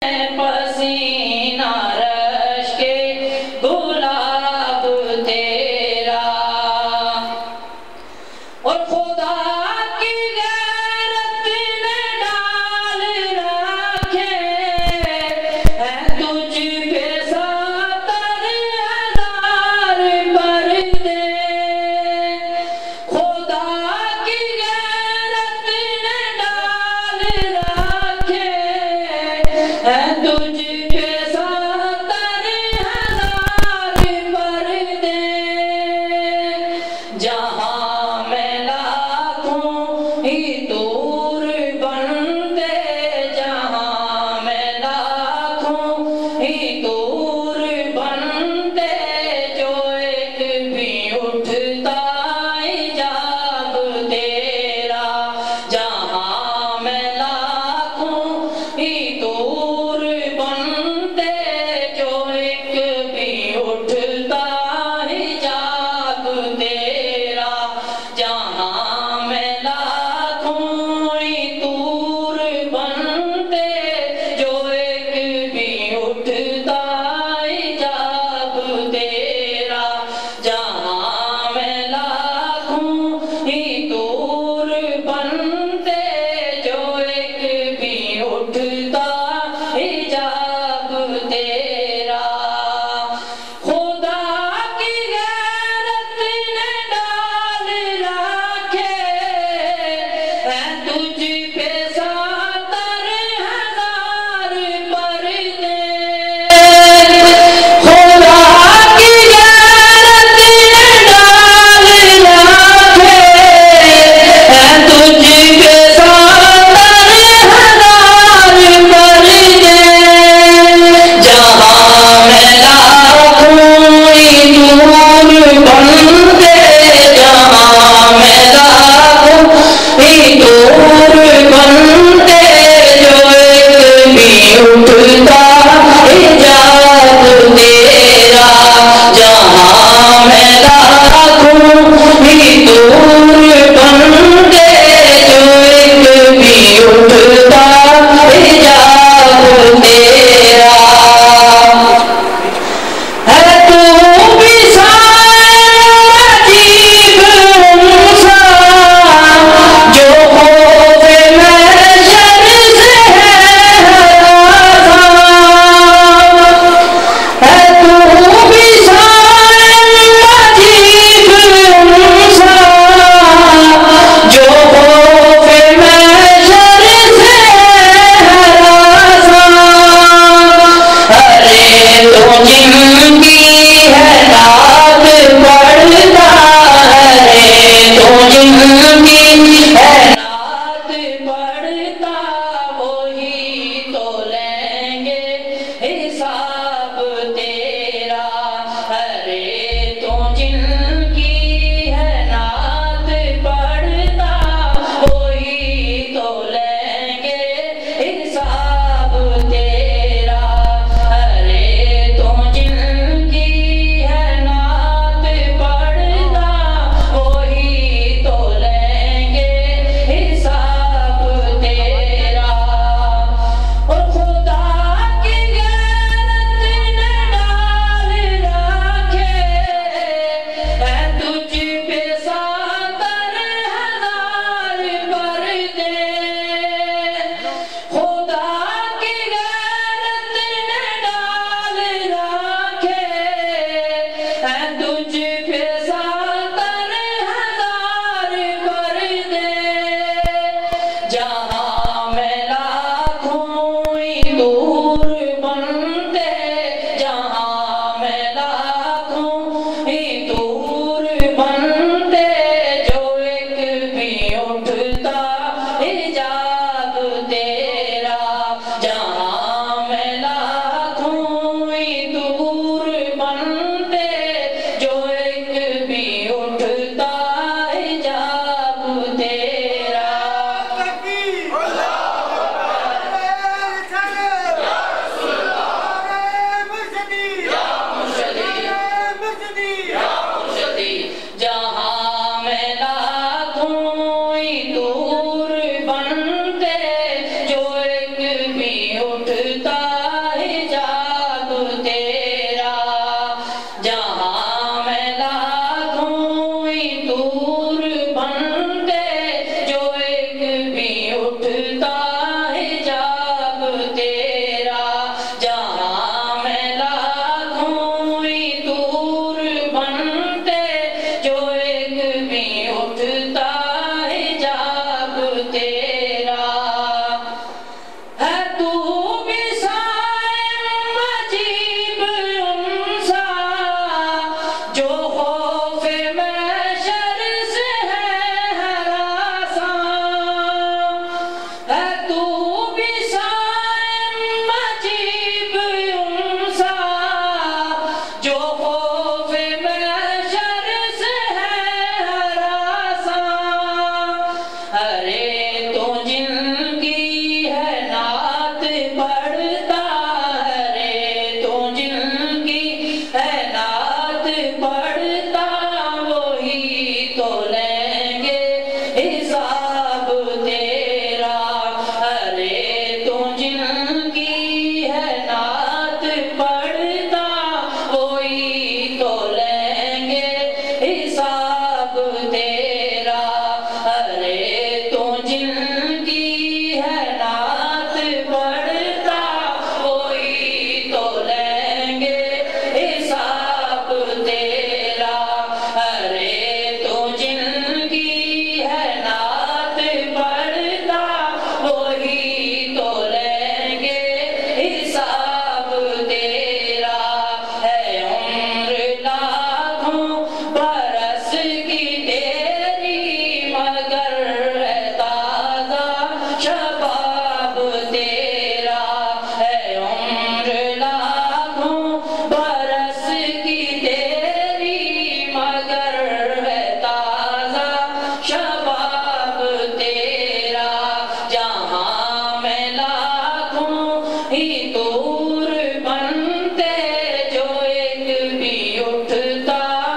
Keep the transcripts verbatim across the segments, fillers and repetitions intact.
پسینہ رش کے گلاب تیرا اور خدا کی غیرت نے ڈال رکھے ہیں تجھ پہ ستر ہزار پردے خدا کی غیرت نے ڈال رکھے ہیں تجھ پہ ستر ہزار پردے جہاں میں لاکھوں ہی دور بندے جہاں میں لاکھوں ہی دور بندے جو ایک بھی اٹھتا حجاب تیرا جہاں میں لاکھوں ہی دور بندے جو ایک بھی اٹھتا حجاب تیرا جہاں میں لاکھوں ہی دور بندے جو ایک بھی اٹھتا حجاب تیرا جہاں میں لاکھوں ہی دور بندے جو ایک بھی اٹھتا حجاب تیرا خدا کی غیرت نے ڈال رکھے ہیں تجھ پہ ستر ہزار پردے خدا کی غیرت نے ڈال رکھے ہیں تجھ پہ ستر ہزار پردے جہاں میں لاکھوں ہی دور بندے جہاں میں لاکھوں ہی دور بندے جو ایک بھی اٹھتا حجاب تیرا جہاں میں لاکھوں ہی دور بندے جو ایک بھی اٹھتا حجاب تیرا ہے تو بھی عجیب انسان جو خوف محشر سے ہے ہراساں ہے تو بھی عجیب انسان جو خوف محشر سے ہے ہراساں ارے تو جن کی ہے نعت پڑھتا ارے تو جن کی ہے نعت پڑھتا وہی تو لیں گے حساب تیرا ارے تو جن کی ہے نعت پڑھتا وہی تو لیں گے حساب تیرا ارے تو جن کی ہے نعت پڑھتا وہی تو لیں گے حساب تیرا اور خدا کی غیرت نے ڈال رکھے ہیں تجھ پہ ستر ہزار پردے خدا کی غیرت نے ڈال رکھے ہیں تجھ پہ ستر ہزار پردے جہاں میں لاکھوں ہی دور بندے جہاں میں لاکھوں ہی دور بندے جو ایک بھی اٹھتا حجاب تیرا جہاں میں لاکھوں ہی دور بندے جو ایک بھی اٹھتا حجاب تیرا عجیب انسا جو خوف محشر سے ہے ہراساں ارے تو جن کی ہے نعت پڑھتا ارے تو جن کی ہے نعت پڑھتا وہی تو لیں گے حساب تیرا ارے تو جن کی ہے نعت پڑھتا وہی تو لیں گے حساب تیرا ارے تو جن کی ہے نعت پڑھتا وہی تو لیں گے حساب تیرا ارے تو جن کی ہے نعت پڑھتا وہی تو لیں گے حساب تیرا ہے عمر لاکھوں برس کی تیری مگر ہے تازہ شباب تیرا ہے عمر لاکھوں برس کی تیری مگر ہے تازہ شباب تیرا جہاں میں لاکھوں ہی دور بنتے جو ایک بھی اٹھتا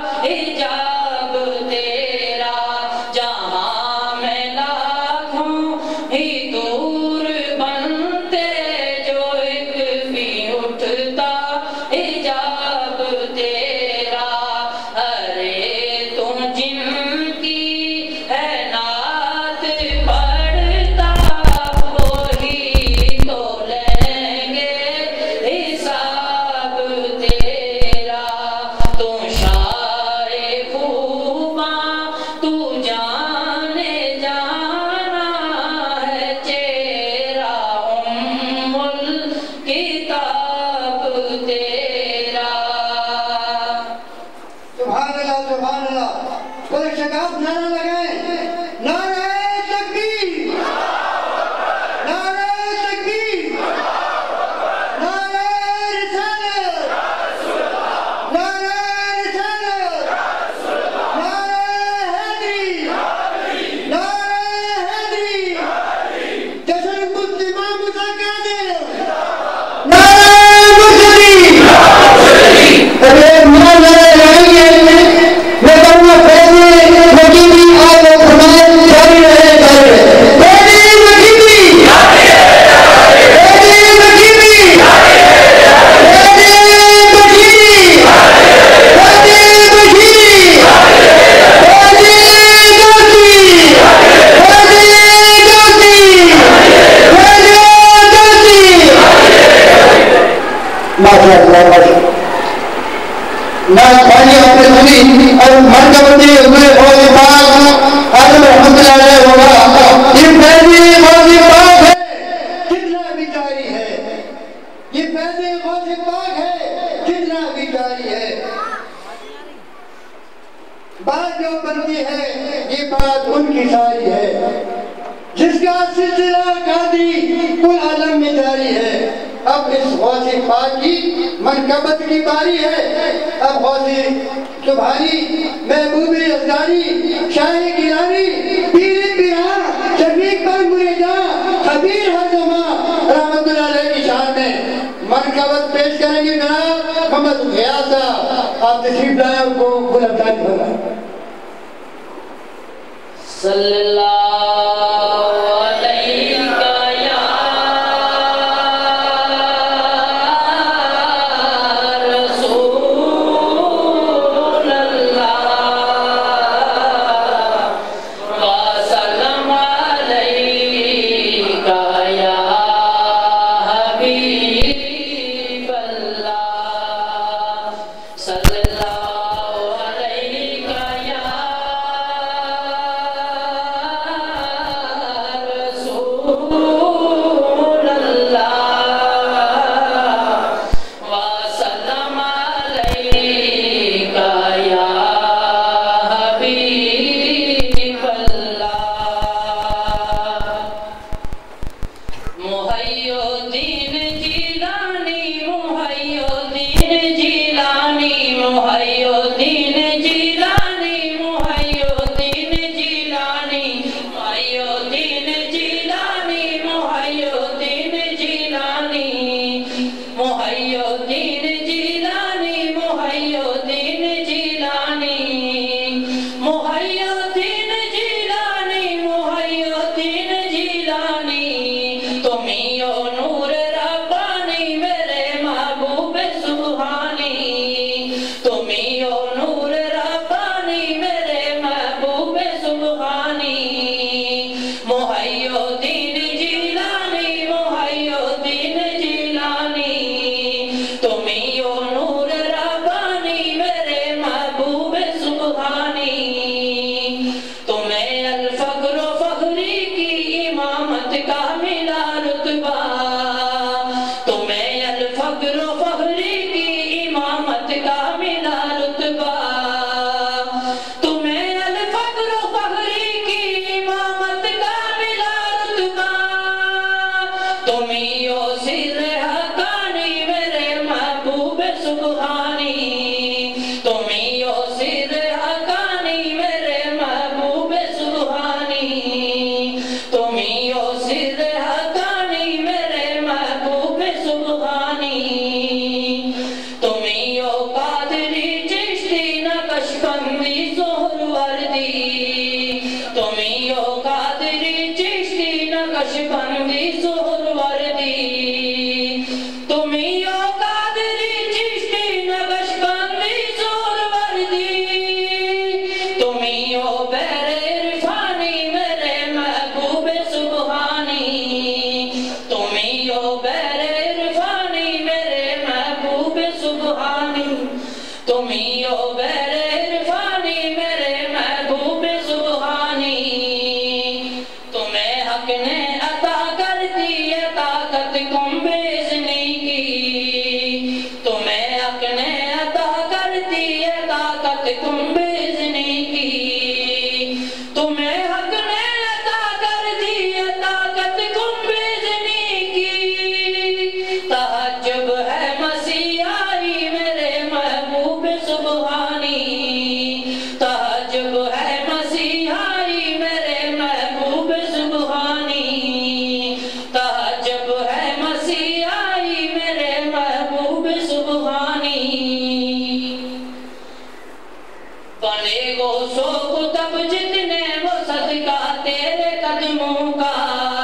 حجاب تیرا جہاں میں لاکھوں ہی دور بنتے جو ایک بھی اٹھتا حجاب تیرا ارے تم جن کی ہے نعت پڑھتا وہی تو لیں گے حساب تیرا تو شاعر خوباں تو جانے جانا ہے چہرہ ام الکتاب تیرا سبحان اللہ سبحان اللہ کوئی شکاف نعرہ لگائیں نعرہ تکبیر نعرہ تکبیر نعرہ رسالت نعرہ رسالت نعرہ حیدری نعرہ حیدری جشن مفت امام موسیٰ قادر نعرہ مسلم ارے مولا لگائیں گے میں کہوں گا پہلے مکیمی آل و فرمان جاری رہے جاری رہے پہلے مکیمی پہلے مکیمی پہلے مکیمی پہلے مکیمی پہلے دوستی پہلے دوستی پہلے دوستی ماشاء اللہ ماشاء اللہ میں خواہی اپنے سنی اور مرکبتی ہوئے اور پاک آدم رحمت اللہ علیہ ہوگا یہ پہلی غوث پاک ہے کتنا بھی جاری ہے یہ پہلی غوث پاک ہے کتنا بھی جاری ہے بات جو بنتی ہے یہ بات ان کی ساری ہے جس کا سلسلہ قادری کل عالم میں جاری ہے اب اس غوث پاک کی منقبت کی باری ہے اب غوث سبحانی محبوب ازداری شاہ گیلانی پیر پیرا شفیق پر مریدہ خبیر ہر زمان رحمت اللہ علیہ کی شان میں منقبت پیش کریں گے جناب محمد غیاث صاحب آپ تشریف لائیں ان کو گلابدان فرمائیں صلی اللہ علیہ یا رسول اللہ وسلم علیہ یا حبیب اللہ صلی اللہ علیہ یا محی الدین جیلانی محی الدین جیلانی محی الدین جیلانی محی الدین جیلانی محی الدین جیلانی محی الدین جیلانی محی الدین جیلانی محی الدین جیلانی تمہیں او نور ربانی میرے محبوب سبحانی تمہیں او نور ربانی میرے محبوب سبحانی محی الدین جیلانی محی الدین جیلانی تمہیں او نور ربانی میرے محبوب سبحانی تمہیں الفقر و فخری کی امامت کا ملا رتبہ تمہیں الفقر و فخری کی امامت کا ملا رتبہ تمہیں الفقر و فخری کی امامت کا ملا رتبہ تمہیں او سر حقانی میرے محبوب سبحانی تمہیں او سر حقانی میرے محبوب سبحانی تمہیں او سر حقانی میرے محبوب سبحانی تمہیں او قادری چشتی نقشبندی سہروردی تمہیں او قادری چشتی نقشبندی سہروردی تمہیں او قادری چشتی نقشبندی سہروردی تمہیں او بحر عرفانی میرے محبوب سبحانی تمہیں او بحر عرفانی میرے محبوب سبحانی تمہیں او بحر عرفانی میرے محبوب سبحانی تمہیں حق نے عطا کر دی ہے طاقت کم بیزنی کی تمہیں حق نے عطا کر دی ہے طاقت کم بیزنی کی تمہیں حق نے عطا کر دی ہے طاقت کم بیزنی کی تعجب ہے مسیحائی میرے محبوب سبحانی تعجب ہے مسیحائی میرے محبوب سبحانی تعجب ہے مسیحائی میرے محبوب سبحانی بنے گو سو کتب جتنے وہ صدقہ تیرے قدموں کا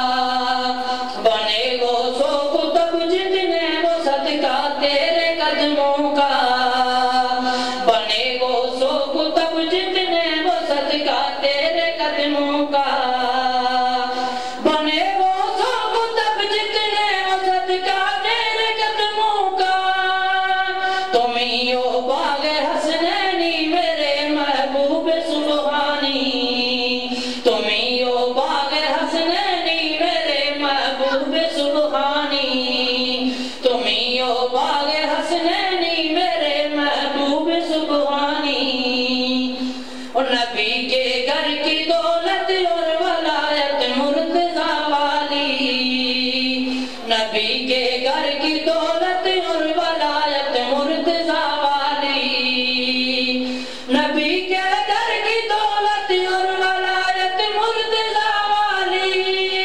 بنے گو سو کتب جتنے وہ صدقہ تیرے قدموں کا بنے گو سو کتب جتنے وہ صدقہ تیرے قدموں کا بنے گو سو کتب جتنے وہ صدقہ تیرے قدموں کا تمہیں او باغ حسنینی میرے محبوب سبحانی تمہیں او باغ حسنینی میرے محبوب سبحانی تمہیں او باغ حسنینی میرے محبوب سبحانی اور نبی کے گھر کی دولت اور ولایت مرتضیٰ والی نبی کے گھر کی دولت اور ولایت مرتضیٰ والی نبی کے گھر کی دولت اور ولایت مرتضیٰ والی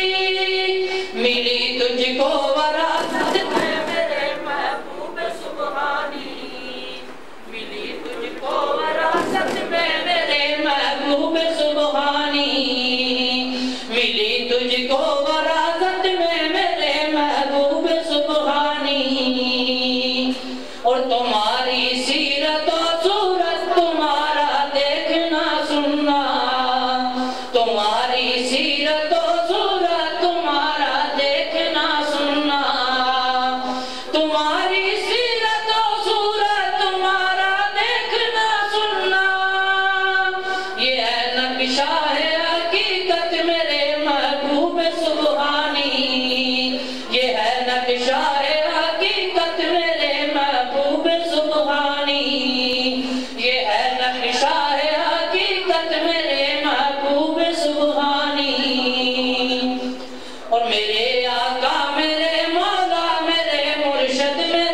ملی تجھ کو وراثت میں میرے محبوب سبحانی ملی تجھ کو وراثت میں میرے محبوب سبحانی ملی تجھ کو وراثت میں میرے محبوب سبحانی اور تمہاری سیرت و صورت تمہارا دیکھنا سننا تمہاری سیرت و صورت تمہارا دیکھنا سننا تمہاری سیرت و صورت تمہارا دیکھنا سننا یہ ہے نقشہ ہے حقیقت میرے محبوب سبحانی یہ ہے نقشہ ہے حقیقت میرے محبوب سبحانی یہ ہے نقشہ ہے حقیقت میرے محبوب سبحانی اور میرے آقا میرے مولا میرے مرشد میں